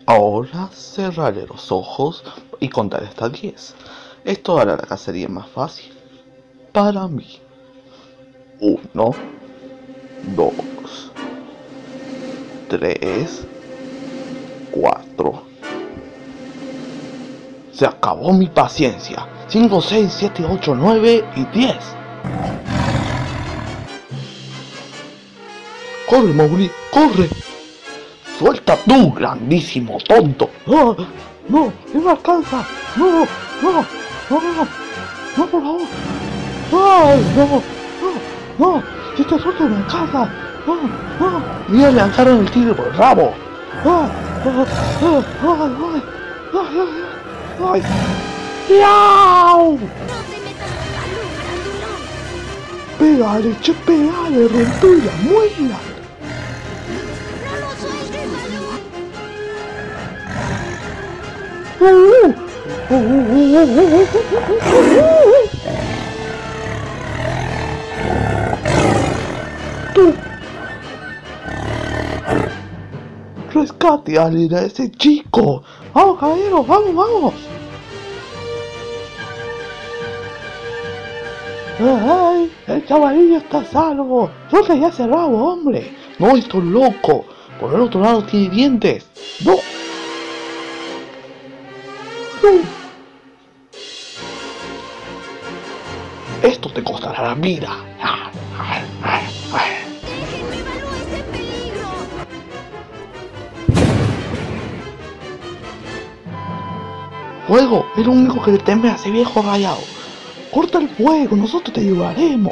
Ahora cerraré los ojos y contaré hasta 10. Esto hará la cacería más fácil para mí. 1, 2, 3, 4. Se acabó mi paciencia. 5, 6, 7, 8, 9 y 10. ¡Corre, Mowgli! ¡Corre! ¡Suelta tú, grandísimo tonto! ¡No! ¡No! ¡No me alcanza! ¡No! ¡No! ¡No! ¡No! ¡No, por favor! ¡Ay, no! ¡No! ¡No! ¡Si te suelto me alcanza! ¡No! ¡No! ¡Mira, le lanzaron el tigre por el rabo! ¡Ay! ¡Ay! ¡Ay! ¡Ay! ¡Ay! ¡Ay! ¡Miau! ¡Pégale, che! ¡Pégale! ¡Rompí la muela! ¡Tú! ¡Rescate a ese chico! ¡Vamos, caballero! ¡Vamos, vamos! ¡Ay! ¡El chavalillo está salvo! ¡Suelta ya ese rabo, hombre! ¡No, estoy loco! Por el otro lado tiene dientes. ¡No! ¡No! Esto te costará la vida. ¡Déjenme evaluar este peligro! Fuego, es lo único que le teme a ese viejo rayado. Corta el fuego, nosotros te ayudaremos.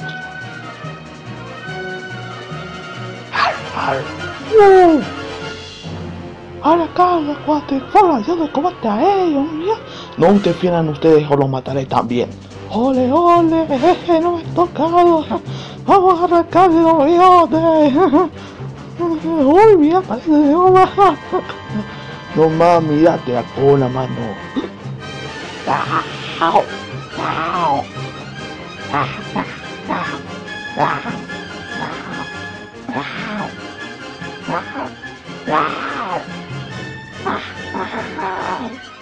Ahora carga, cuate, fuera, yo de combate a ellos, mira. No interfieran ustedes o los mataré también. ¡Ole, ole! ¡No me he tocado! ¡Vamos a arrancarle los bigotes! ¡Uy, mira, parece de goma! No más, mírate la cola, mano. ¡Au! ¡Au! ¡Au!